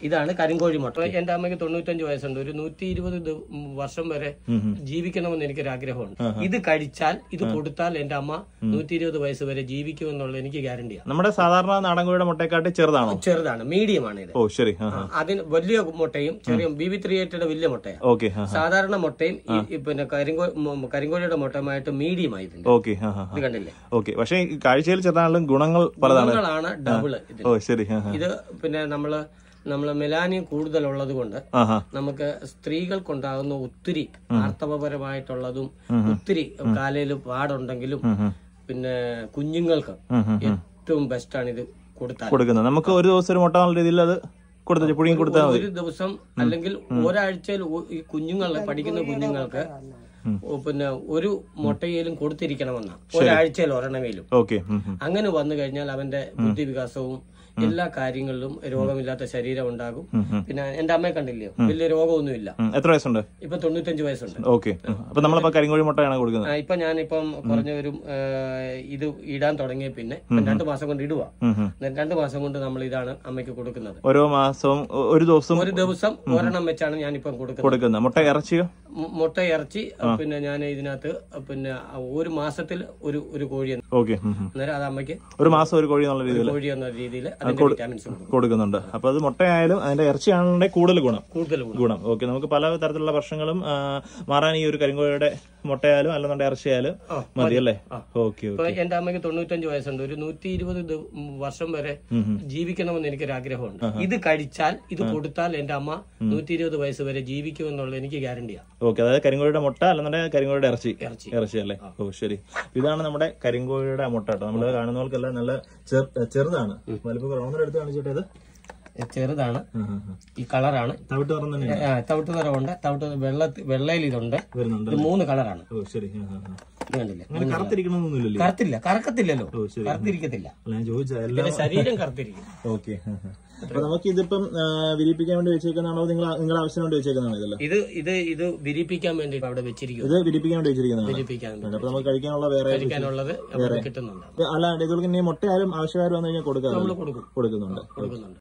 ഇതാണ് കരിങ്കോഴി മുട്ട. എന്റെ അമ്മയ്ക്ക് 95 വയസ്സുണ്ട്. ഒരു 120 വർഷം വരെ ജീവിക്കണമെന്ന് എനിക്കൊരു ആഗ്രഹമുണ്ട്. ഇത് കഴിച്ചാൽ, ഇത് കൊടുത്താൽ എന്റെ അമ്മ 120 വയസ്സ് വരെ ജീവിക്കുമെന്നുള്ള എനിക്ക് ഗ്യാരണ്ടിയാണ്. നമ്മുടെ സാധാരണ നാടൻ കോഴിയുടെ മുട്ടയെക്കാട്ടി ചെറുതാണോ? ചെറുതാണ്, മീഡിയമാണ് ഇത്. ഓ ശരി. അതിന് വലിയ മുട്ടയും ചെറിയ BB3 വലിയ മുട്ടയാണ്. ഓക്കെ. സാധാരണ മുട്ടയും പിന്നെ കരിങ്കോഴിയുടെ മുട്ടയുമായിട്ട് മീഡിയം ആയിട്ടുണ്ട്. ഓക്കെ. ഇത് കണ്ടില്ലേ? ഓക്കെ. പക്ഷേ കാഴ്ചയിൽ ചെറുതാണെങ്കിലും ഗുണങ്ങളാണ് ഡബിള്. ഓ ശരി. ഇത് പിന്നെ നമ്മള് മെലാനിൻ കൂടുതലുള്ളത് കൊണ്ട് നമുക്ക് സ്ത്രീകൾക്കുണ്ടാകുന്ന ഒത്തിരി ആർത്തവപരമായിട്ടുള്ളതും ഒത്തിരി കാലയിൽ പാടുണ്ടെങ്കിലും പിന്നെ കുഞ്ഞുങ്ങൾക്ക് ഏറ്റവും ബെസ്റ്റാണ് ഇത് കൊടുക്കുന്നത്. നമുക്ക് ഒരു ദിവസം ഒരു മുട്ട നല്ല രീതിയിൽ അത് കൊടുത്തിട്ട് പുഴുങ്ങി കൊടുത്താൽ മതി. ഒരു ദിവസം അല്ലെങ്കിൽ ഒരാഴ്ചയിൽ ഈ പഠിക്കുന്ന കുഞ്ഞുങ്ങൾക്ക് പിന്നെ ഒരു മുട്ടയിലും കൊടുത്തിരിക്കണമെന്ന ഒരാഴ്ചയിൽ ഒരെണ്ണമേലും. അങ്ങനെ വന്നു കഴിഞ്ഞാൽ അവന്റെ ബുദ്ധിവികാസവും എല്ലാ കാര്യങ്ങളിലും രോഗമില്ലാത്ത ശരീരം ഉണ്ടാകും. പിന്നെ എന്റെ അമ്മയെ കണ്ടില്ലയോ, വലിയ രോഗമൊന്നുമില്ല. എത്ര വയസ്സുണ്ട്? ഇപ്പൊ 95 വയസ്സുണ്ട്. ഓക്കെ. അപ്പൊ നമ്മളിപ്പോ കരിങ്കോഴി മുട്ടയാണ് കൊടുക്കുന്നത്. ഇപ്പൊ ഞാനിപ്പം കുറഞ്ഞവരും ഇത് ഇടാൻ തുടങ്ങിയ പിന്നെ 2 മാസം കൊണ്ട് ഇടുക. 2 മാസം കൊണ്ട് നമ്മൾ ഇതാണ് അമ്മയ്ക്ക് കൊടുക്കുന്നത്. ഓരോ മാസവും ഒരു ദിവസം ഒരെണ്ണം വെച്ചാണ് ഞാനിപ്പം കൊടുക്കുന്നത്. മുട്ട ഇറച്ചിയോ? മുട്ട ഇറച്ചി പിന്നെ ഞാൻ ഇതിനകത്ത് പിന്നെ ഒരു മാസത്തിൽ ഒരു കോഴി. അന്നേരം അത് അമ്മയ്ക്ക് ഒരു മാസം ഒരു കോഴി എന്നുള്ള രീതിയിൽ കൊടുക്കുന്നുണ്ട്. അപ്പൊ അത് മുട്ടയായാലും അതിന്റെ ഇറച്ചിയാണെങ്കിൽ കൂടുതൽ ഗുണം. ഓക്കെ. നമുക്ക് പല തരത്തിലുള്ള പ്രശ്നങ്ങളും മാറാൻ ഈ ഒരു കരിങ്കോഴിയുടെ മുട്ടയായാലും അല്ലെന്നുണ്ടെങ്കിൽ ഇറച്ചിയായാലും മതി അല്ലേ? ഓക്കെ. എന്റെ അമ്മയ്ക്ക് 95 വയസ്സുണ്ട്. ഒരു 120 വർഷം വരെ ജീവിക്കണമെന്ന് എനിക്കൊരു ആഗ്രഹമുണ്ട്. ഇത് കഴിച്ചാൽ, ഇത് കൊടുത്താൽ എന്റെ അമ്മ 120 വയസ്സ് വരെ ജീവിക്കുമെന്നുള്ള എനിക്ക് ഗ്യാരണ്ടിയാണ്. ഓക്കെ. അതായത് കരിങ്കോഴിയുടെ മുട്ട അല്ലെന്നുണ്ടെങ്കിൽ കരിങ്കോഴിയുടെ ഇറച്ചി അല്ലേ? ഓ ശരി. ഇതാണ് നമ്മുടെ കരിങ്കോഴിയുടെ മുട്ട കേട്ടോ. നമ്മള് കാണുന്നവർക്കെല്ലാം നല്ല ചെറുതാണ്. വലിപ്പം എടുത്ത് കാണിച്ചിട്ട് ഇത് ചെറുതാണ്. ഈ കളറാണ് തവിട്ട് നിറമുണ്ട്. വെള്ളയിൽ ഇതുണ്ട്. 3 കളറാണ്. കറക്കത്തില്ലല്ലോ. കറുത്തിരിക്കത്തില്ല. ശരീരം കറുത്തിരിക്കും. ഓക്കെ. അപ്പൊ നമുക്ക് ഇതിപ്പം വിരിപ്പിക്കാൻ വേണ്ടി വെച്ചേക്കുന്നതാണോ നിങ്ങളുടെ ആവശ്യത്തിന് വേണ്ടി വെച്ചേക്കുന്നതാണോ? ഇത് വിരിപ്പിക്കാൻ വേണ്ടി അവിടെ വെച്ചിരിക്കും. ഇത് വിരിപ്പിക്കാൻ വേണ്ടി വെച്ചിരിക്കുന്നതാണ്. അപ്പൊ നമുക്ക് കഴിക്കാനുള്ളത് കിട്ടുന്നുണ്ട്. അല്ലാണ്ട് ഇതുപോലെ മുട്ടയായാലും ആവശ്യക്കാർ വന്നു കഴിഞ്ഞാൽ കൊടുക്കുന്നുണ്ട്.